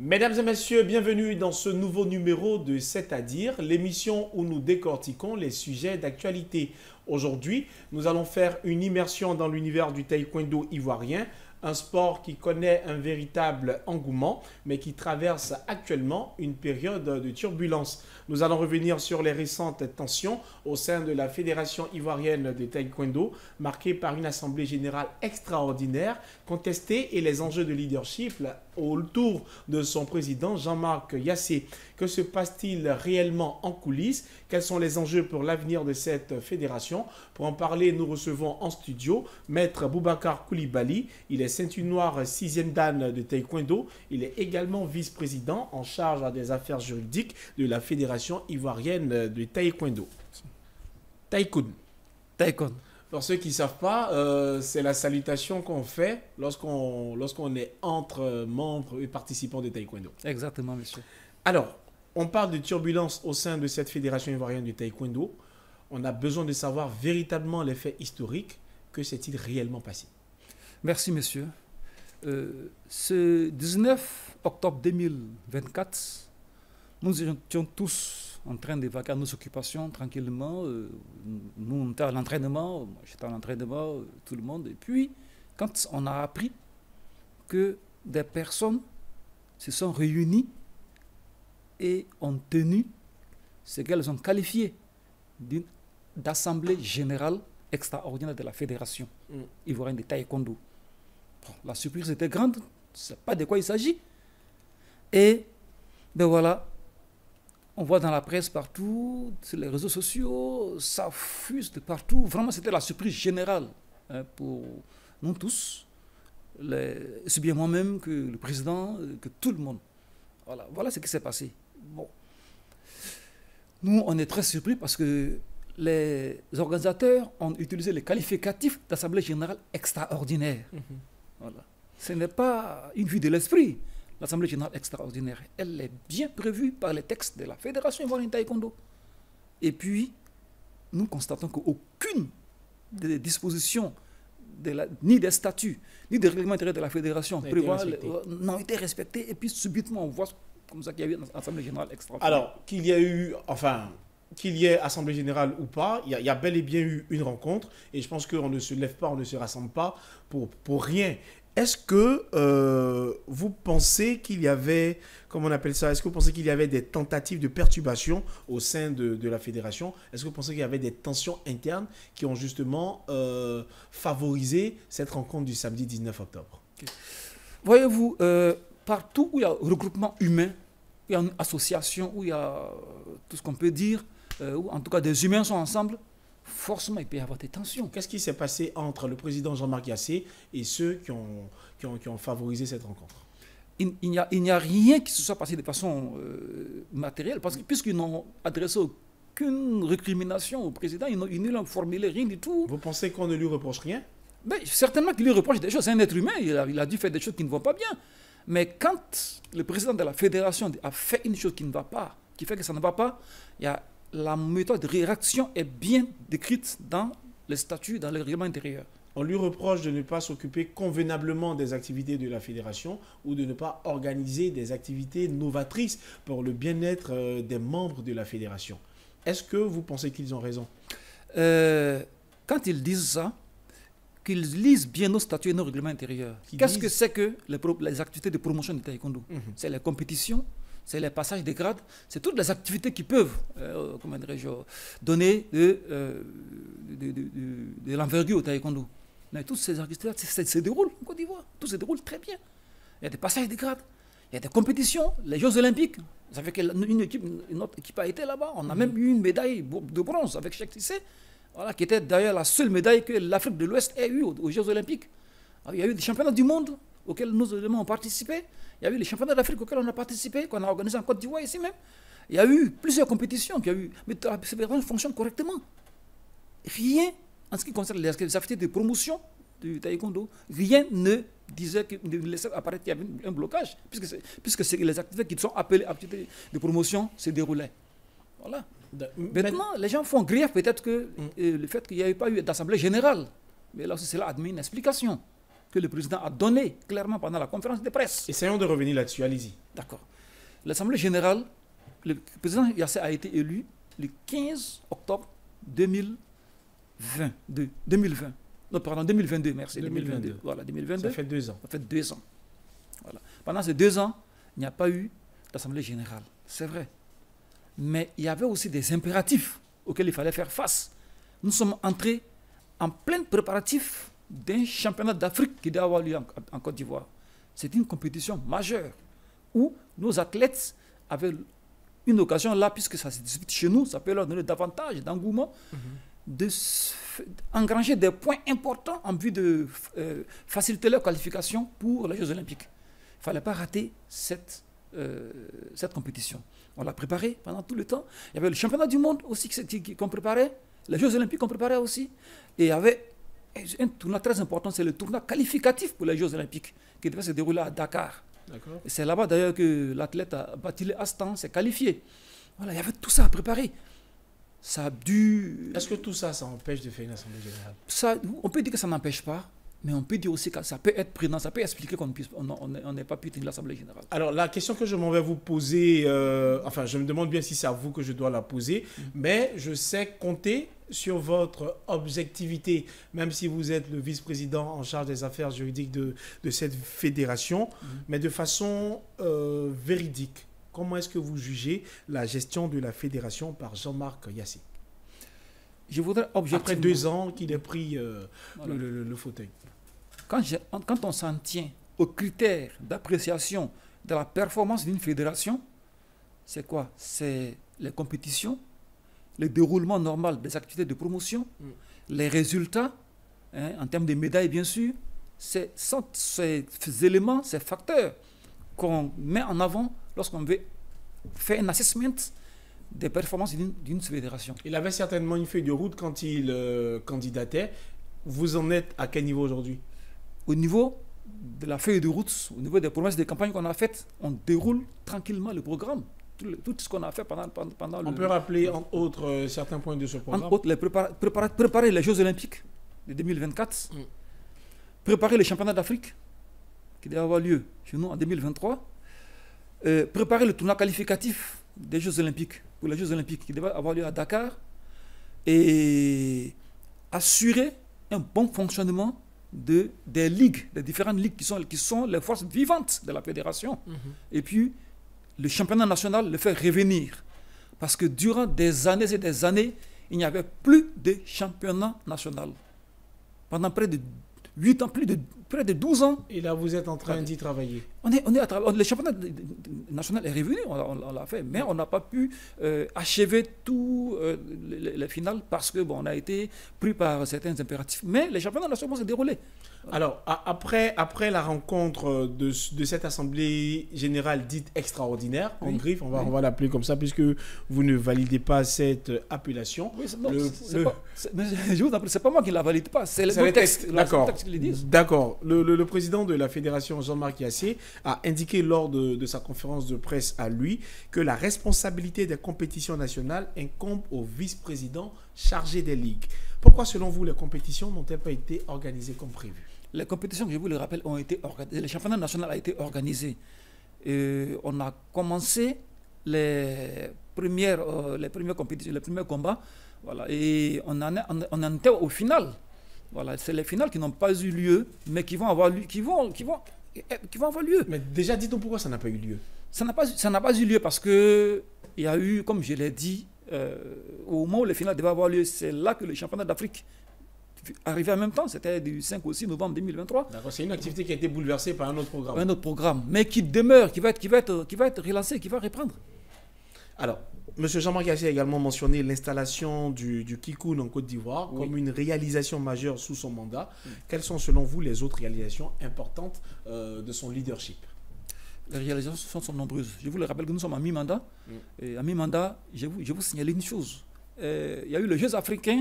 Mesdames et messieurs, bienvenue dans ce nouveau numéro de C'est-à-dire, l'émission où nous décortiquons les sujets d'actualité. Aujourd'hui, nous allons faire une immersion dans l'univers du taekwondo ivoirien, un sport qui connaît un véritable engouement, mais qui traverse actuellement une période de turbulence. Nous allons revenir sur les récentes tensions au sein de la Fédération ivoirienne de taekwondo, marquée par une assemblée générale extraordinaire, contestée, et les enjeux de leadership autour de son président Jean-Marc Yassé. Que se passe-t-il réellement en coulisses? Quels sont les enjeux pour l'avenir de cette fédération? Pour en parler, nous recevons en studio Maître Boubacar Koulibaly. Il est ceinture noire 6e dan de taekwondo. Il est également vice-président en charge des affaires juridiques de la Fédération ivoirienne de taekwondo. Taekwondo. Taekwondo. Pour ceux qui ne savent pas, c'est la salutation qu'on fait lorsqu'on est entre membres et participants de taekwondo. Exactement, monsieur. Alors, on parle de turbulence au sein de cette fédération ivoirienne de taekwondo. On a besoin de savoir véritablement les faits historiques. Que s'est-il réellement passé? Merci, monsieur. Ce 19 octobre 2024, nous étions tous en train de vaquer à nos occupations tranquillement. Nous, on était à l'entraînement, j'étais à l'entraînement, tout le monde. Et puis, quand on a appris que des personnes se sont réunies et ont tenu ce qu'elles ont qualifié d'assemblée générale extraordinaire de la Fédération ivoirienne de taekwondo. Bon, la surprise était grande, je ne sais pas de quoi il s'agit. Et ben voilà, on voit dans la presse partout, sur les réseaux sociaux, ça fuse de partout. Vraiment, c'était la surprise générale pour nous tous, aussi bien moi-même que le président, que tout le monde. Voilà ce qui s'est passé. Bon. Nous, on est très surpris parce que les organisateurs ont utilisé les qualificatifs d'assemblée générale extraordinaire. Voilà. Ce n'est pas une vue de l'esprit, l'assemblée générale extraordinaire. Elle est bien prévue par les textes de la Fédération ivoirienne de taekwondo. Et puis, nous constatons qu'aucune des dispositions, ni des statuts, ni des règlements intérieurs de la Fédération n'ont été respectées. Et puis, subitement, on voit comme ça qu'il y a eu une assemblée générale extraordinaire. Alors, qu'il y ait assemblée générale ou pas, il y a bel et bien eu une rencontre, et je pense qu'on ne se lève pas, on ne se rassemble pas pour rien. Est-ce que vous pensez qu'il y avait, comment on appelle ça, est-ce que vous pensez qu'il y avait des tentatives de perturbation au sein de la fédération? Est-ce que vous pensez qu'il y avait des tensions internes qui ont justement favorisé cette rencontre du samedi 19 octobre? Voyez-vous, partout où il y a regroupement humain, où il y a une association, où il y a tout ce qu'on peut dire, où en tout cas des humains sont ensemble, forcément il peut y avoir des tensions. Qu'est-ce qui s'est passé entre le président Jean-Marc Yassé et ceux qui ont favorisé cette rencontre? Il n'y a rien qui se soit passé de façon matérielle, parce que puisqu'ils n'ont adressé aucune récrimination au président, ils n'ont formulé rien du tout. Vous pensez qu'on ne lui reproche rien? Mais certainement qu'il lui reproche des choses. C'est un être humain, il a dû faire des choses qui ne vont pas bien. Mais quand le président de la fédération a fait une chose qui ne va pas, qui fait que ça ne va pas, la méthode de réaction est bien décrite dans les statuts, dans les règlements intérieurs. On lui reproche de ne pas s'occuper convenablement des activités de la fédération ou de ne pas organiser des activités novatrices pour le bien-être des membres de la fédération. Est-ce que vous pensez qu'ils ont raison? Quand ils disent ça, qu'ils lisent bien nos statuts et nos règlements intérieurs. Qu'est-ce que c'est que les activités de promotion du taekwondo? C'est les compétitions, c'est les passages de grades, c'est toutes les activités qui peuvent donner de l'envergure au taekwondo. Mais toutes ces activités se déroulent en Côte d'Ivoire, tout se déroule très bien. Il y a des passages de grades, il y a des compétitions, les Jeux Olympiques. Vous savez notre équipe a été là-bas, on a même eu une médaille de bronze avec Cheikh Cissé. Voilà, qui était d'ailleurs la seule médaille que l'Afrique de l'Ouest ait eue aux Jeux Olympiques. Alors, il y a eu des championnats du monde auxquels nous avons participé. Il y a eu les championnats d'Afrique auxquels on a participé, qu'on a organisés en Côte d'Ivoire ici même. Il y a eu plusieurs compétitions, mais la fédération fonctionne correctement. Rien, en ce qui concerne les activités de promotion du taekwondo, rien ne disait, ne laissait apparaître qu'il y avait un blocage, puisque les activités qui sont appelées activités de promotion se déroulaient. Voilà. Maintenant, les gens font grief peut-être que le fait qu'il n'y ait pas eu d'assemblée générale. Mais là aussi, cela admet une explication. que le président a donné clairement pendant la conférence de presse. Essayons de revenir là-dessus, allez-y. D'accord. L'Assemblée générale, le président Yassé a été élu le 15 octobre 2020. Non, pardon, 2022, merci. 2022. Voilà, 2022. Ça fait 2 ans. Ça fait 2 ans. Voilà. Pendant ces 2 ans, il n'y a pas eu d'Assemblée générale. C'est vrai. Mais il y avait aussi des impératifs auxquels il fallait faire face. Nous sommes entrés en plein préparatif d'un championnat d'Afrique qui doit avoir lieu en Côte d'Ivoire. C'est une compétition majeure où nos athlètes avaient une occasion là, puisque ça se dispute chez nous, ça peut leur donner davantage d'engouement, d'engranger des points importants en vue de faciliter leur qualification pour les Jeux Olympiques. Il ne fallait pas rater cette compétition. On l'a préparée pendant tout le temps. Il y avait le championnat du monde aussi qu'on préparait, les Jeux Olympiques qu'on préparait aussi. Et il y avait un tournoi très important, c'est le tournoi qualificatif pour les Jeux Olympiques qui devait se dérouler à Dakar. Et c'est là-bas d'ailleurs que l'athlète Batilé Astan s'est qualifié. Voilà, il y avait tout ça à préparer. Ça a dû... Est-ce que tout ça, ça empêche de faire une assemblée générale? On peut dire que ça n'empêche pas, mais on peut dire aussi que ça peut être président, ça peut expliquer qu'on n'ait pas pu tenir l'assemblée générale. Alors la question que je m'en vais vous poser, enfin je me demande bien si c'est à vous que je dois la poser, mais je sais compter sur votre objectivité, même si vous êtes le vice-président en charge des affaires juridiques de cette fédération, mais de façon véridique. Comment est-ce que vous jugez la gestion de la fédération par Jean-Marc Yassé? Je voudrais objectivement... Après 2 ans qu'il ait pris voilà. le fauteuil. Quand on s'en tient aux critères d'appréciation de la performance d'une fédération, c'est quoi? C'est les compétitions, le déroulement normal des activités de promotion, les résultats, en termes de médailles bien sûr, ces éléments, ces facteurs qu'on met en avant lorsqu'on veut faire un assessment des performances d'une fédération. Il avait certainement une feuille de route quand il candidatait. Vous en êtes à quel niveau aujourd'hui? Au niveau de la feuille de route, au niveau des promesses de campagne qu'on a faites, on déroule tranquillement le programme. Tout ce qu'on a fait pendant on peut rappeler, entre autres, certains points de ce programme. Entre autres, préparer les Jeux Olympiques de 2024, préparer les championnats d'Afrique qui doivent avoir lieu chez nous en 2023, préparer le tournoi qualificatif des Jeux Olympiques, pour les Jeux Olympiques qui devaient avoir lieu à Dakar, et assurer un bon fonctionnement des ligues, des différentes ligues qui sont les forces vivantes de la fédération. Et puis, le championnat national le faire revenir. Parce que durant des années et des années, il n'y avait plus de championnat national. Pendant près de 8 ans, près de 12 ans. Et là, vous êtes en train d'y travailler. Le championnat national est revenu, on l'a fait, mais on n'a pas pu achever tout les finales parce que on a été pris par certains impératifs. Mais les championnats nationaux vont se dérouler. Alors, après la rencontre de cette assemblée générale dite extraordinaire, en griffe, on va l'appeler comme ça, puisque vous ne validez pas cette appellation. Oui, c'est pas moi qui ne la valide pas, c'est le texte. D'accord. D'accord. Le président de la fédération, Jean-Marc Yassé, a indiqué lors de sa conférence de presse à lui que la responsabilité des compétitions nationales incombe au vice-président chargé des ligues. Pourquoi, selon vous, les compétitions n'ont-elles pas été organisées comme prévu? Les compétitions, je vous le rappelle, ont été organisées. Le championnat national a été organisé. On a commencé les premières compétitions, les premiers combats. Voilà, et on en était au final. Voilà, c'est les finales qui n'ont pas eu lieu, mais qui vont avoir lieu. Qui vont avoir lieu. Mais déjà, dites-nous pourquoi ça n'a pas eu lieu. Ça n'a pas eu lieu parce qu'il y a eu, comme je l'ai dit, au moment où les finales devaient avoir lieu, c'est là que le championnat d'Afrique arrivait en même temps, c'était du 5 au 6 novembre 2023. D'accord, c'est une activité qui a été bouleversée par un autre programme. Un autre programme, mais qui demeure, qui va être relancé, qui va reprendre. Alors, M. Jean-Marc Yassé a également mentionné l'installation du Kikoun en Côte d'Ivoire comme une réalisation majeure sous son mandat. Quelles sont selon vous les autres réalisations importantes de son leadership? Les réalisations sont nombreuses. Je vous le rappelle que nous sommes à mi-mandat. Et à mi-mandat, je vous signaler une chose. Il y a eu les Jeux africains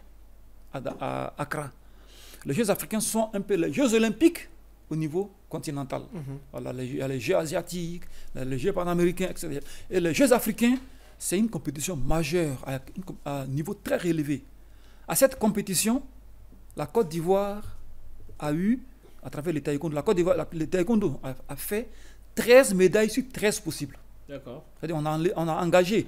à Accra. Les Jeux africains sont un peu les Jeux olympiques au niveau continental. Voilà, il y a les Jeux asiatiques, les Jeux panaméricains, etc. Et les Jeux africains, c'est une compétition majeure à un niveau très élevé. À cette compétition, la Côte d'Ivoire a eu à travers le taekwondo. La Côte d'Ivoire, le taekwondo a fait 13 médailles sur 13 possibles. D'accord. C'est-à-dire on a engagé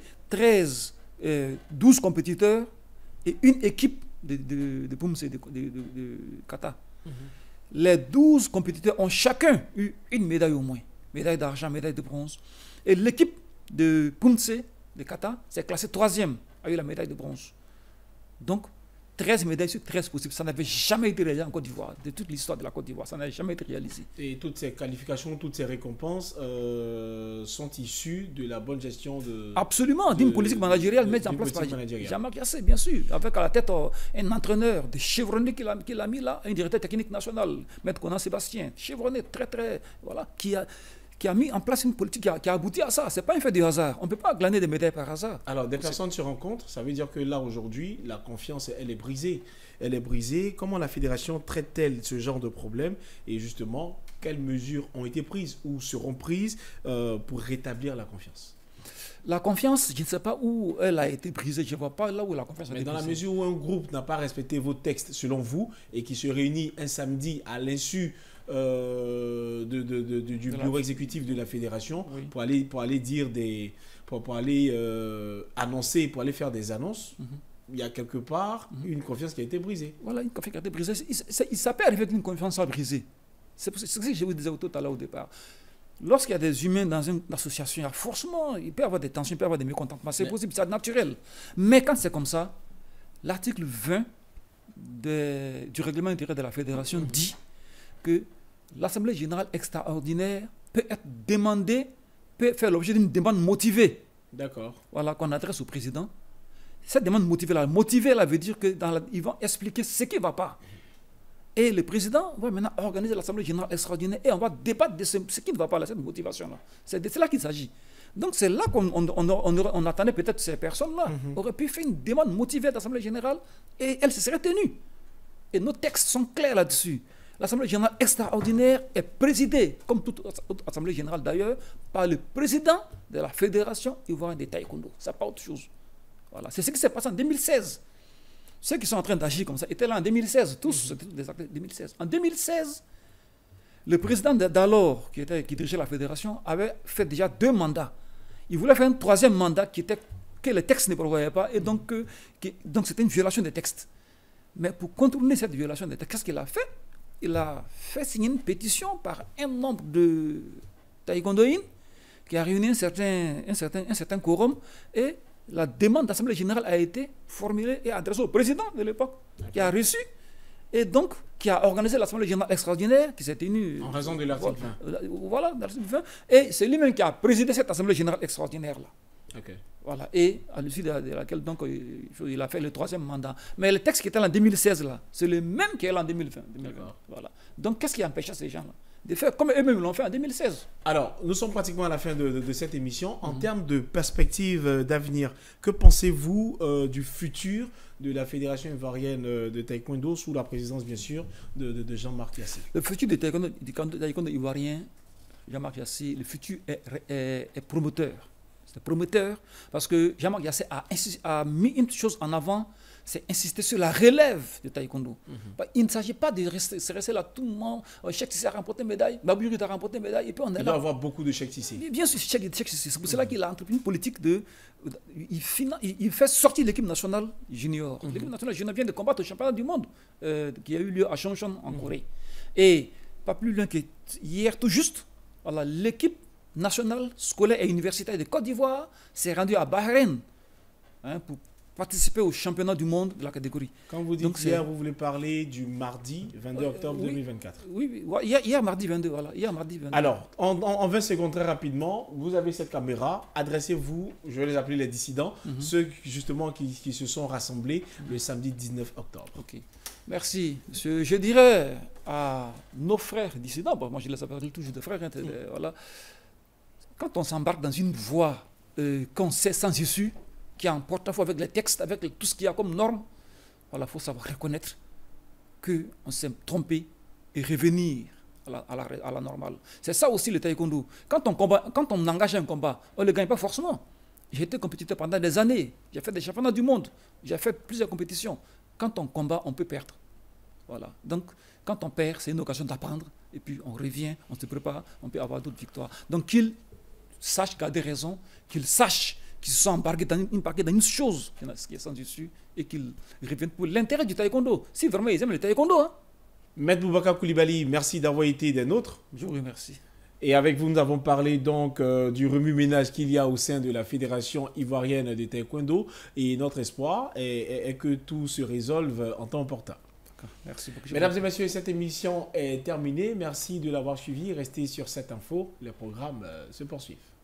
12 compétiteurs et une équipe de Pumse, de kata. Les 12 compétiteurs ont chacun eu une médaille au moins. Médaille d'argent, médaille de bronze. Et l'équipe de Pumse, de kata, s'est classée 3e, a eu la médaille de bronze. Donc, 13 médailles sur 13 possibles. Ça n'avait jamais été réalisé en Côte d'Ivoire. De toute l'histoire de la Côte d'Ivoire, ça n'avait jamais été réalisé. Et toutes ces qualifications, toutes ces récompenses sont issues de la bonne gestion de... Absolument, d'une politique managériale mise en place par Jean-Marc Yassé, bien sûr. Avec à la tête un entraîneur de chevronné qu'il a mis là, un directeur technique national, Maître Conan Sébastien, chevronné, très, voilà, qui a mis en place une politique qui a abouti à ça. Ce n'est pas un fait de hasard. On ne peut pas glaner des médailles par hasard. Alors, des personnes se rencontrent, ça veut dire que là, aujourd'hui, la confiance, elle est brisée. Elle est brisée. Comment la fédération traite-t-elle ce genre de problème? Et justement, quelles mesures ont été prises ou seront prises pour rétablir la confiance? La confiance, je ne sais pas où elle a été brisée. Je ne vois pas là où la confiance a été brisée. Mais dans la mesure où un groupe n'a pas respecté vos textes, selon vous, et qui se réunit un samedi à l'insu du bureau exécutif de la fédération, oui, pour aller dire pour aller annoncer, pour aller faire des annonces, il y a quelque part une confiance qui a été brisée. Voilà, une confiance qui a été brisée. Ça peut arriver qu'une confiance soit brisée. C'est ce que je vous disais tout à l'heure au départ. Lorsqu'il y a des humains dans une association, il y a forcément, il peut y avoir des tensions, il peut y avoir des mécontentements. C'est possible, c'est naturel. Mais quand c'est comme ça, l'article 20 du règlement intérieur de la fédération dit que l'Assemblée générale extraordinaire peut être demandée, peut faire l'objet d'une demande motivée. D'accord. Voilà, qu'on adresse au président. Cette demande motivée-là, veut dire qu'ils vont expliquer ce qui ne va pas. Et le président va maintenant organiser l'Assemblée générale extraordinaire et on va débattre de ce qui ne va pas, cette motivation-là. C'est de cela qu'il s'agit. Donc c'est là qu'on attendait peut-être ces personnes-là auraient pu faire une demande motivée d'Assemblée générale et elle se serait tenue. Et nos textes sont clairs là-dessus. L'Assemblée générale extraordinaire est présidée, comme toute autre Assemblée générale d'ailleurs, par le président de la Fédération ivoirienne de taekwondo. Ça n'est pas autre chose. Voilà. C'est ce qui s'est passé en 2016. Ceux qui sont en train d'agir comme ça étaient là en 2016, tous des acteurs de 2016. En 2016, le président d'alors, qui dirigeait la fédération, avait fait déjà 2 mandats. Il voulait faire un 3e mandat que les textes ne prévoyaient pas, et donc c'était une violation des textes. Mais pour contourner cette violation des textes, qu'est-ce qu'il a fait? Il a fait signer une pétition par un nombre de taekwondoïnes qui a réuni un certain quorum, et la demande d'Assemblée générale a été formulée et adressée au président de l'époque, qui a reçu, et donc qui a organisé l'Assemblée générale extraordinaire qui s'est tenue... En raison de l'article 20. Voilà, l'article 20. Et c'est lui-même qui a présidé cette Assemblée générale extraordinaire-là. Okay. Voilà, et à l'issue de laquelle donc, il a fait le 3e mandat. Mais le texte qui était en 2016, là, c'est le même qui est là en 2020. Voilà. Donc qu'est-ce qui empêchait ces gens-là de faire comme eux-mêmes l'ont fait en 2016? Alors, nous sommes pratiquement à la fin de cette émission. En termes de perspective d'avenir, que pensez-vous du futur de la Fédération ivoirienne de taekwondo sous la présidence, bien sûr, de Jean-Marc Yassé? Le futur du taekwondo ivoirien, Jean-Marc Yassé, le futur est promoteur. C'est prometteur parce que Jean-Marc Yassé a mis une chose en avant, c'est insister sur la relève du taekwondo. Il ne s'agit pas de rester là tout le monde. Cheikh Tissé a remporté une médaille, Babou a remporté une médaille, et puis on est là. Il doit avoir beaucoup de Cheikh Tissé. Bien sûr, Cheikh Tissé. C'est pour cela qu'il a entrepris une politique il fait sortir l'équipe nationale junior. L'équipe nationale junior vient de combattre au championnat du monde qui a eu lieu à Chongchon en Corée. Et pas plus loin que hier, tout juste, voilà, l'équipe nationale, scolaire et universitaire de Côte d'Ivoire s'est rendue à Bahreïn pour participer au championnat du monde de la catégorie. Quand vous dites hier, vous voulez parler du mardi 22 octobre 2024. Oui, hier mardi 22, voilà. Hier mardi 22. Alors, en 20 secondes, très rapidement, vous avez cette caméra, adressez-vous, je vais les appeler les dissidents, ceux justement qui se sont rassemblés le samedi 19 octobre. Ok, merci. Je dirais à nos frères dissidents, bon, moi je les appelle toujours des frères, voilà. Quand on s'embarque dans une voie qu'on sait sans issue, qui est en porte-à-faux avec les textes, avec tout ce qu'il y a comme norme, voilà, il faut savoir reconnaître qu'on s'est trompé et revenir à la normale. C'est ça aussi le taekwondo. Quand on engage un combat, on ne le gagne pas forcément. J'ai été compétiteur pendant des années, j'ai fait des championnats du monde, j'ai fait plusieurs compétitions. Quand on combat, on peut perdre. Voilà. Donc, quand on perd, c'est une occasion d'apprendre. Et puis, on revient, on se prépare, on peut avoir d'autres victoires. Donc, qu'ils sachent garder raison, qu'ils sachent qu'ils se sont embarqués dans une chose qui est sans issue et qu'ils reviennent pour l'intérêt du taekwondo. Si vraiment ils aiment le taekwondo. Hein. Maître Boubacar Coulibaly, merci d'avoir été des nôtres. Je vous remercie. Et avec vous, nous avons parlé donc du remue-ménage qu'il y a au sein de la Fédération ivoirienne de taekwondo. Et notre espoir est que tout se résolve en temps opportun. Merci beaucoup. Mesdames et messieurs, cette émission est terminée. Merci de l'avoir suivi. Restez sur cette info. Les programmes se poursuivent.